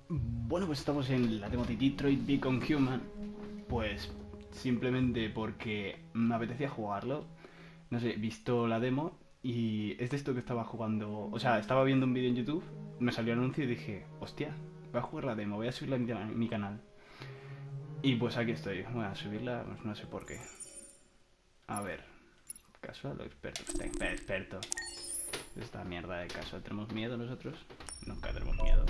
Bueno, pues estamos en la demo de Detroit Become Human. Pues simplemente porque me apetecía jugarlo. No sé, he visto la demo y es de esto que estaba jugando. O sea, estaba viendo un vídeo en YouTube, me salió el anuncio y dije, hostia, voy a jugar la demo, voy a subirla a mi canal. Y pues aquí estoy, voy a subirla, pues no sé por qué. A ver, casual o experto. Experto. Esta mierda de casual. ¿Tenemos miedo nosotros? Nunca tenemos miedo.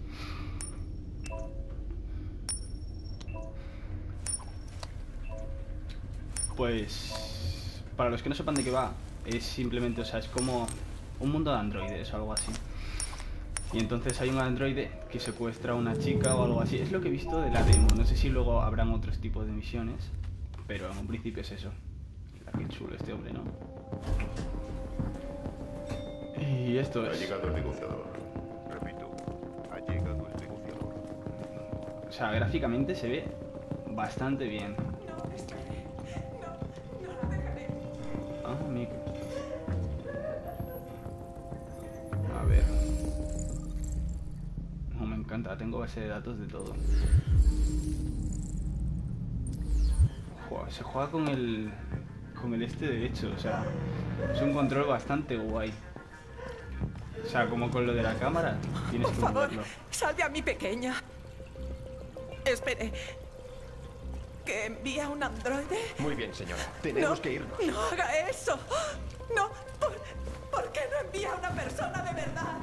Pues para los que no sepan de qué va, es simplemente, o sea, es como un mundo de androides o algo así. Y entonces hay un androide que secuestra a una chica o algo así. Es lo que he visto de la demo. No sé si luego habrán otros tipos de misiones, pero en un principio es eso. Qué chulo este hombre, ¿no? Y esto Ha es... llegado el negociador. Repito, ha llegado el negociador. O sea, gráficamente se ve bastante bien. Ah, amigo. A ver. No, me encanta, tengo base de datos de todo. Joder, se juega con el este derecho, o sea, es un control bastante guay. O sea, como con lo de la cámara, tienes Por que favor, moverlo. salve a mi pequeña. Espere. ¿Que envía un androide? Muy bien, señora. Tenemos que irnos. No haga eso. No. ¿Por qué no envía a una persona de verdad?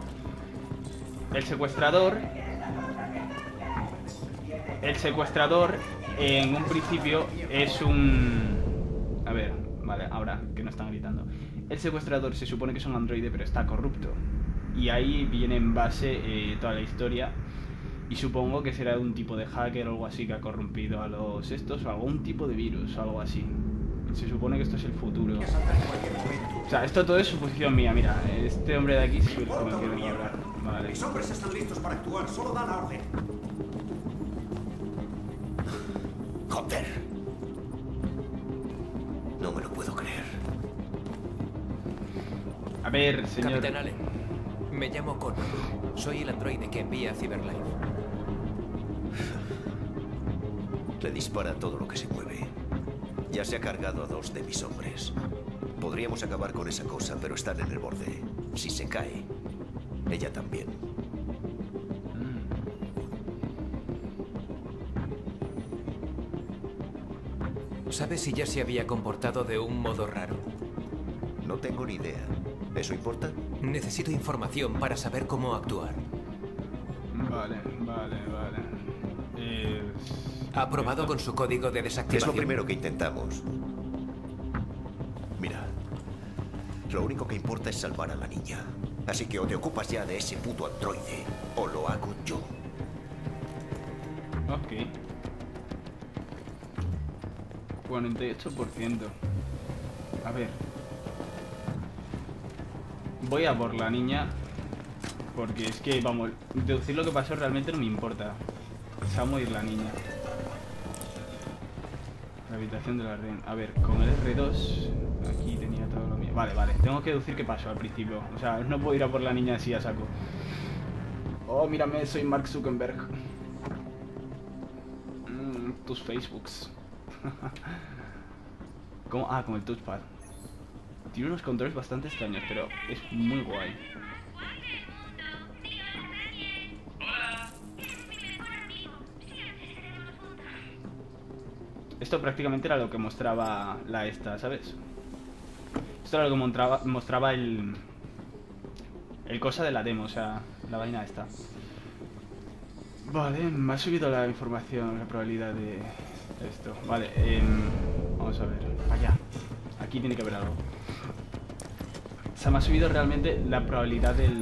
El secuestrador en un principio es un... A ver, vale, ahora que no están gritando. El secuestrador se supone que es un androide, pero está corrupto. Y ahí viene en base toda la historia. Y supongo que será un tipo de hacker o algo así que ha corrompido a los estos, o algún tipo de virus o algo así. Se supone que esto es el futuro. O sea, esto todo es suposición mía, mira. Este hombre de aquí sí con el que venía a hablar. Vale. Mis hombres están listos para actuar, solo da la orden. Joder. No me lo puedo creer. A ver, señor. Capitán Allen, me llamo Connor. Soy el androide que envía a Cyberlife. Le dispara a todo lo que se mueve. Ya se ha cargado a 2 de mis hombres. Podríamos acabar con esa cosa, pero están en el borde. Si se cae, ella también. ¿Sabes si ya se había comportado de un modo raro? No tengo ni idea. ¿Eso importa? Necesito información para saber cómo actuar. Vale. ¿Ha probado con su código de Es desactivación? lo primero que intentamos. Mira, lo único que importa es salvar a la niña. Así que o te ocupas ya de ese puto androide, o lo hago yo. Ok. 48%. A ver. Voy a por la niña. Porque es que, vamos, deducir lo que pasó realmente no me importa. Se va a morir la niña. La habitación de la reina. A ver, con el R2 aquí tenía todo lo mío. Vale. Tengo que deducir qué pasó al principio. O sea, no puedo ir a por la niña así a saco. Oh, mírame, soy Mark Zuckerberg. Tus Facebooks. ¿Cómo? Ah, con el touchpad. Tiene unos controles bastante extraños, pero es muy guay. Esto prácticamente era lo que mostraba la esta, ¿sabes? Esto era lo que mostraba el cosa de la demo, o sea, la vaina esta. Vale, me ha subido la información, la probabilidad de esto. Vale, vamos a ver. Allá. Aquí tiene que haber algo. O sea, me ha subido realmente la probabilidad del...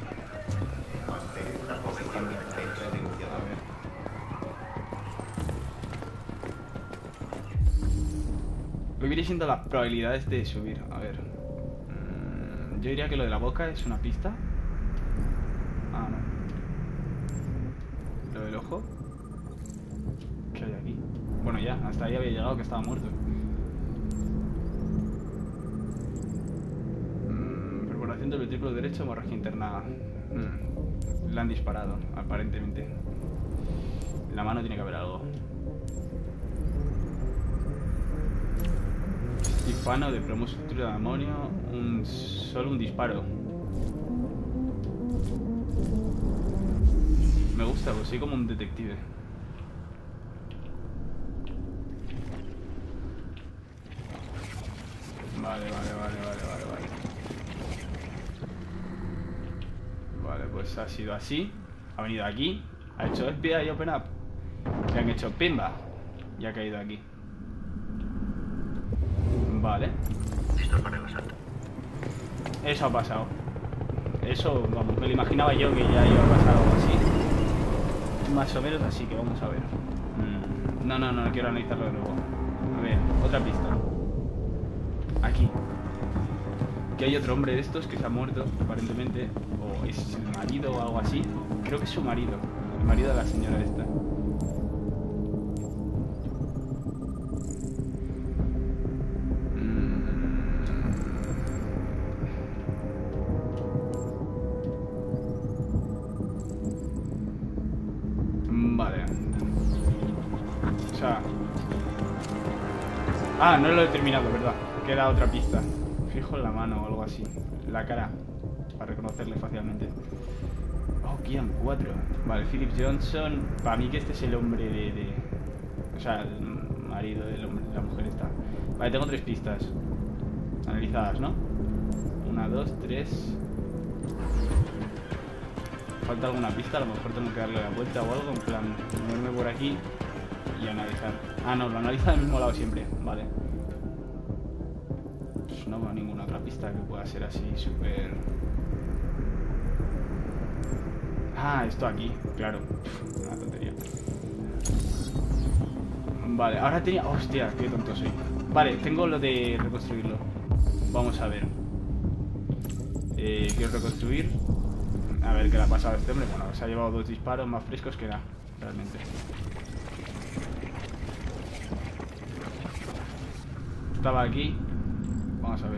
Lo que viene siendo las probabilidades de subir. A ver. Yo diría que lo de la boca es una pista. Ah, no. Lo del ojo. ¿Qué hay aquí? Bueno, ya, hasta ahí había llegado, que estaba muerto. Perforación del ventrículo derecho, hemorragia interna. Le han disparado, aparentemente. En la mano tiene que haber algo. Estifano de plomo, estructura de amonio. Solo un disparo. Me gusta, pues soy como un detective. Vale. Vale, pues ha sido así. Ha venido aquí. Ha hecho FBI Open Up. Le han hecho pimba. Y ha caído aquí. Vale. Listos para el asalto. Eso ha pasado. Eso, vamos, me lo imaginaba yo que ya iba a pasar algo así. Más o menos así, que vamos a ver. No quiero analizarlo de nuevo. A ver, otra pista. Aquí. Que hay otro hombre de estos que se ha muerto, aparentemente. O es el marido o algo así. Creo que es su marido. El marido de la señora esta. Vale. O sea... Ah, no lo he terminado, ¿verdad? Queda otra pista. Fijo en la mano o algo así. La cara. Para reconocerle fácilmente. Oh, quedan 4. Vale, Philip Johnson. Para mí que este es el hombre de... O sea, el marido del hombre, de la mujer esta. Vale, tengo 3 pistas. Analizadas, ¿no? 1, 2, 3... Falta alguna pista, a lo mejor tengo que darle la vuelta o algo, en plan, moverme por aquí y analizar. Ah, no, lo analiza del mismo lado siempre, vale. Pues no veo ninguna otra pista que pueda ser así súper... Ah, esto aquí, claro. Una tontería. Vale, ahora tenía... Hostia, qué tonto soy. Vale, tengo lo de reconstruirlo. Vamos a ver. Quiero reconstruir. A ver qué le ha pasado a este hombre. Bueno, se ha llevado 2 disparos más frescos que nada, realmente. Estaba aquí. Vamos a ver.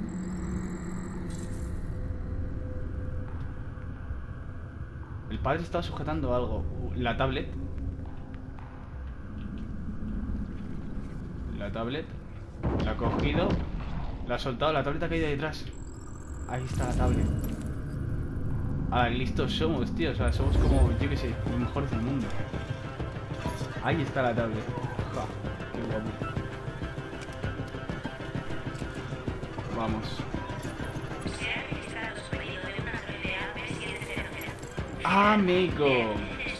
El padre estaba sujetando algo. La tablet. La tablet. La ha cogido. La ha soltado. La tablet ha caído detrás. Ahí está la tablet. Ah, listos somos, tío. O sea, somos como, yo qué sé, los mejores del mundo. Ahí está la tablet. Ja, qué guapo. Vamos. Amigo.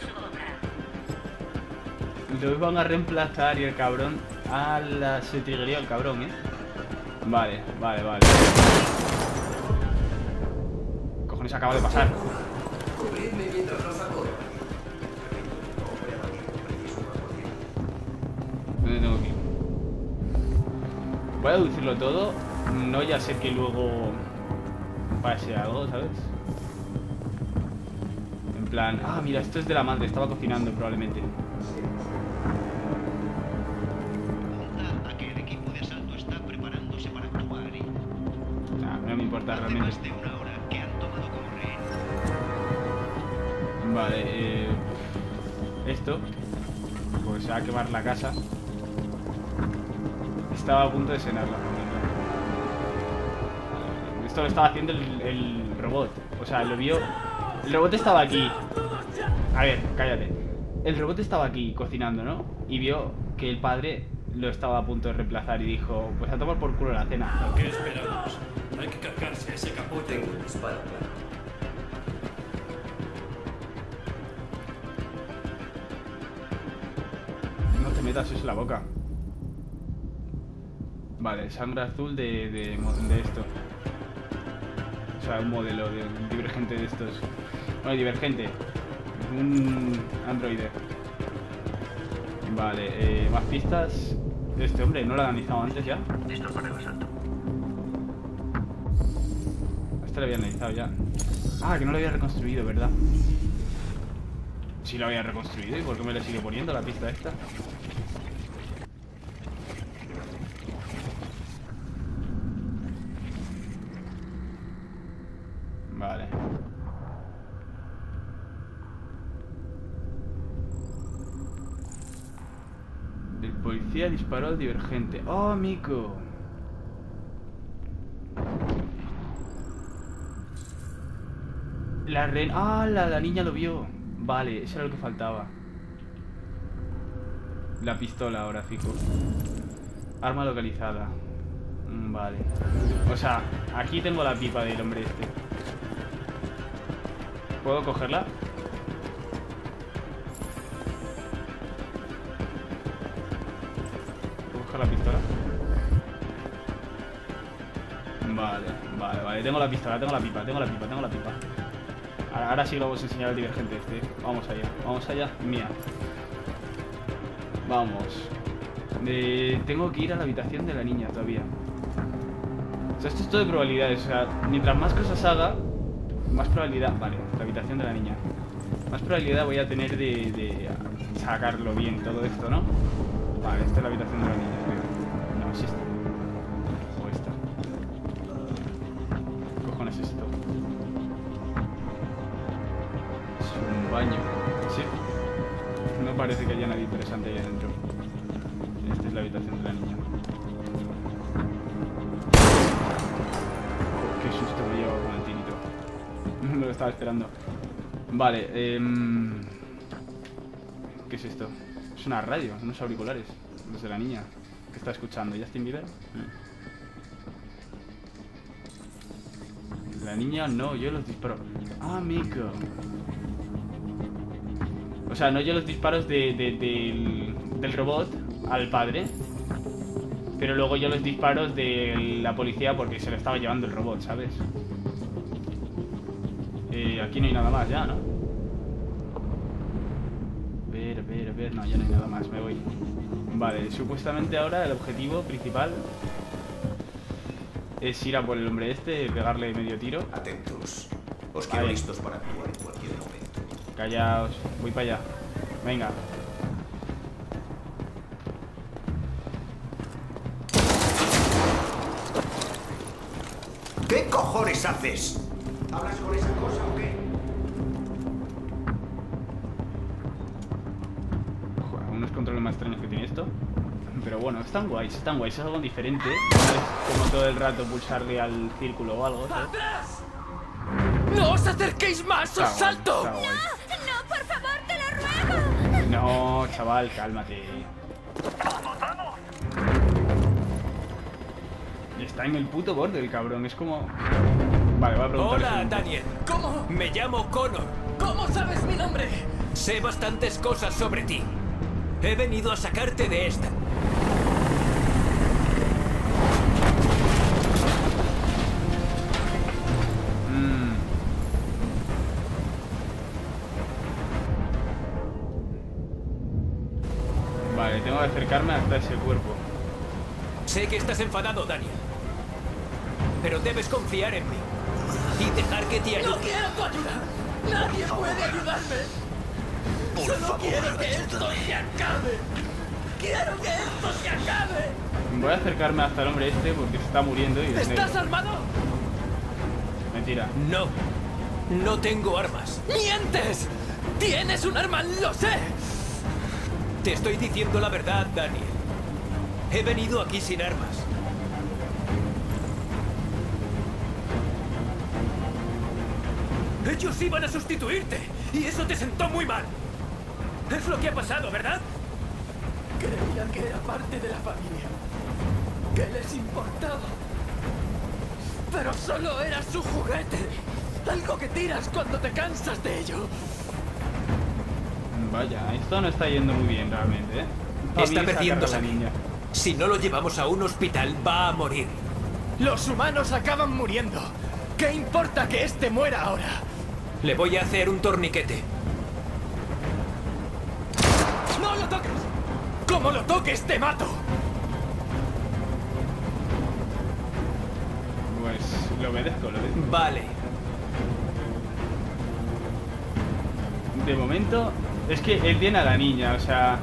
Lo van a reemplazar y el cabrón. Se triguería el cabrón, Vale. Cojones, acaba de pasar. Cubridme mientras los acudo. ¿Dónde tengo que ir? Voy a deducirlo todo. No ya sé que luego pase algo, ¿sabes? En plan... Ah, mira, esto es de la madre. Estaba cocinando probablemente. A que el equipo de asalto está preparándose para actuar. Nah, no me importa realmente. Hace más de una hora que han tomado como rehén. Vale, esto, pues se va a quemar la casa. Estaba a punto de cenar la familia. Esto lo estaba haciendo el robot. O sea, lo vio. El robot estaba aquí. A ver, cállate. El robot estaba aquí cocinando, ¿no? Y vio que el padre lo estaba a punto de reemplazar y dijo, pues a tomar por culo la cena. ¿Qué esperamos? Hay que cargarse a ese capote. Tengo un disparo, claro. No te metas eso en la boca. Vale, sangre azul de esto. O sea, un modelo de un divergente de estos. Bueno, divergente. Un androide. Vale, más pistas. Este hombre, ¿no lo ha analizado antes ya? Listos para el asalto. Este lo había analizado ya. Ah, que no lo había reconstruido, ¿verdad? Sí lo había reconstruido. ¿Y por qué me le sigue poniendo la pista esta? Vale. Policía disparó al divergente. ¡Oh, Miko! La niña lo vio. Vale, eso era lo que faltaba. La pistola ahora, Fico. Arma localizada. Vale. O sea, aquí tengo la pipa del hombre este. ¿Puedo cogerla? ¿Puedo coger la pistola? Vale. Tengo la pistola, tengo la pipa. Ahora sí lo vamos a enseñar al divergente este. Vamos allá. Mía. Vamos. Tengo que ir a la habitación de la niña todavía. O sea, esto es todo de probabilidades. O sea, mientras más cosas haga, más probabilidad. Vale, la habitación de la niña. Más probabilidad voy a tener de sacarlo bien todo esto, ¿no? Vale, esta es la habitación de la niña, creo. No, es esta. O esta. ¿Qué cojones es esto? Es un baño. Sí. No parece que haya nadie interesante ahí adentro. Esta es la habitación de la niña. Oh, qué susto me llevo con el tinito. No lo estaba esperando. Vale, ¿qué es esto? Es una radio, unos auriculares. Los de la niña. ¿Qué está escuchando? ¿Justin Bieber? La niña no, yo los disparo. Ah, Miko. O sea, no yo los disparos del robot al padre, pero luego yo los disparos de la policía porque se lo estaba llevando el robot, ¿sabes? Aquí no hay nada más ya, ¿no? Ver, no, ya no hay nada más, me voy. Vale, supuestamente ahora el objetivo principal es ir a por el hombre este, pegarle medio tiro. Atentos. Os quiero listos para actuar en cualquier momento. Callaos, voy para allá. Venga. ¿Qué cojones haces? ¿Hablas con esa cosa o qué? Joder, unos controles más extraños que tiene esto. Pero bueno, están guays, es algo diferente. No es como todo el rato pulsarle al círculo o algo, ¿sabes? ¡Atrás! ¡No os acerquéis más! ¡Os salto! Está guay. ¡No, por favor, te lo ruego! No, chaval, cálmate. Está en el puto borde el cabrón, es como... Vale, voy a preguntar. Hola, Daniel. ¿Cómo? Me llamo Connor. ¿Cómo sabes mi nombre? Sé bastantes cosas sobre ti. He venido a sacarte de esta. Vale, tengo que acercarme hasta ese cuerpo. Sé que estás enfadado, Daniel. Pero debes confiar en mí. Y dejar que te ayude. ¡No quiero tu ayuda! ¡Nadie puede ayudarme! ¡Solo quiero que esto se acabe! ¡Quiero que esto se acabe! Voy a acercarme hasta el hombre este porque se está muriendo y... ¿Estás armado? Mentira. No. No tengo armas. ¡Mientes! ¡Tienes un arma! ¡Lo sé! Te estoy diciendo la verdad, Daniel. He venido aquí sin armas. Ellos iban a sustituirte y eso te sentó muy mal. Es lo que ha pasado, ¿verdad? Creía que era parte de la familia. Que les importaba. Pero solo era su juguete. Algo que tiras cuando te cansas de ello. Vaya, esto no está yendo muy bien realmente, ¿eh? Está perdiendo a la sangre. niña. Si no lo llevamos a un hospital, va a morir. Los humanos acaban muriendo. ¿Qué importa que este muera ahora? Le voy a hacer un torniquete. ¡No lo toques! ¡Como lo toques, te mato! Pues lo obedezco. Vale. De momento, es que él tiene a la niña, o sea...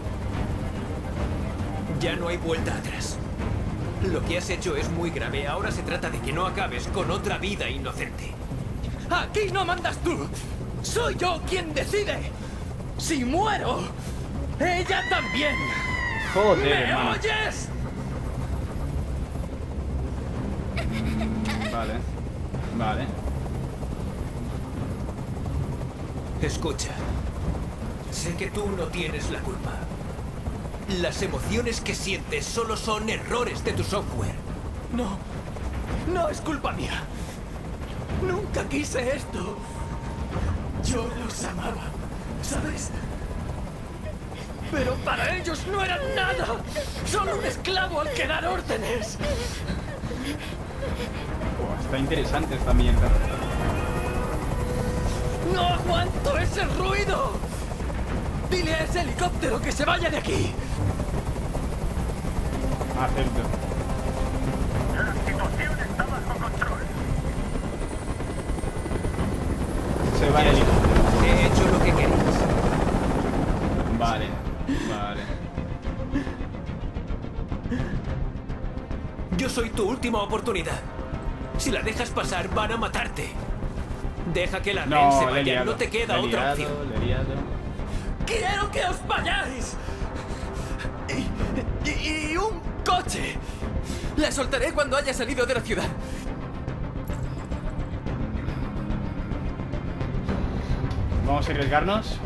Ya no hay vuelta atrás. Lo que has hecho es muy grave. Ahora se trata de que no acabes con otra vida inocente. ¡Aquí no mandas tú! ¡Soy yo quien decide! ¡Si muero, ella también! Joder, ¿Me hermano. oyes? Vale. Vale. Escucha. Sé que tú no tienes la culpa. Las emociones que sientes solo son errores de tu software. No. No es culpa mía. Nunca quise esto. Yo los amaba, ¿sabes? Pero para ellos no eran nada. Solo un esclavo al que dar órdenes. Oh, está interesante esta mierda. ¡No aguanto ese ruido! Dile a ese helicóptero que se vaya de aquí. Acepto. La situación está bajo control. Se va el helicóptero. He hecho lo que querías. Vale. Vale. Yo soy tu última oportunidad. Si la dejas pasar, van a matarte. Deja que la ren se No, le he vaya, liado. no te queda Le he otra liado, opción. le he liado. ¡Quiero que os vayáis! Y un coche. La soltaré cuando haya salido de la ciudad. Vamos a arriesgarnos.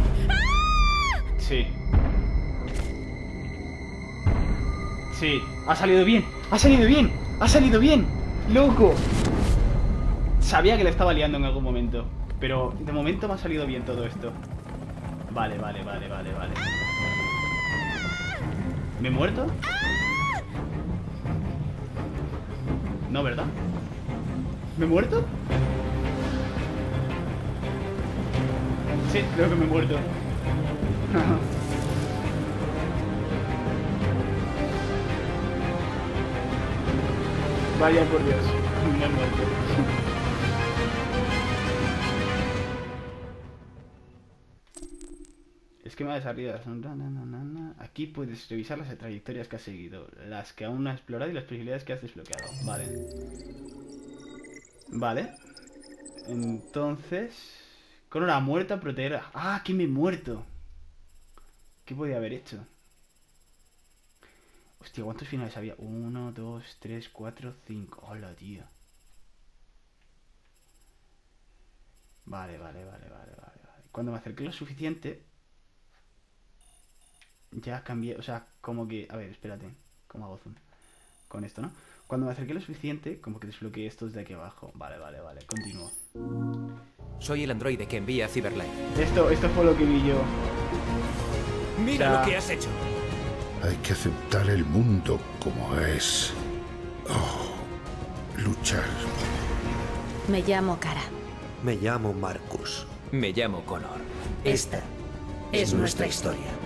Sí. Sí. Ha salido bien. Ha salido bien. Ha salido bien. Loco. Sabía que le estaba liando en algún momento. Pero de momento me ha salido bien todo esto. Vale, vale, vale, vale, vale. ¿Me he muerto? No, ¿verdad? ¿Me he muerto? Sí, creo que me he muerto. Vaya por Dios, me he muerto. Esquema de salida. Aquí puedes revisar las trayectorias que has seguido, las que aún no has explorado y las posibilidades que has desbloqueado. Vale. Vale. Entonces... Con una muerta, proteger... ¡Ah! ¡Que me he muerto! ¿Qué podía haber hecho? Hostia, ¿cuántos finales había? 1, 2, 3, 4, 5. ¡Hola, tío! Vale, vale, vale, vale, vale. Cuando me acerqué lo suficiente... Ya cambié, o sea, como que... A ver, espérate. ¿Cómo hago zoom? Con esto, ¿no? Cuando me acerqué lo suficiente, como que desbloqueé estos de aquí abajo. Vale, vale, vale. Continúo. Soy el androide que envía a Cyberlife. Esto fue lo que vi yo. Mira Ya. lo que has hecho. Hay que aceptar el mundo como es. Oh, luchar. Me llamo Kara. Me llamo Marcus. Me llamo Connor. Esta es nuestra historia.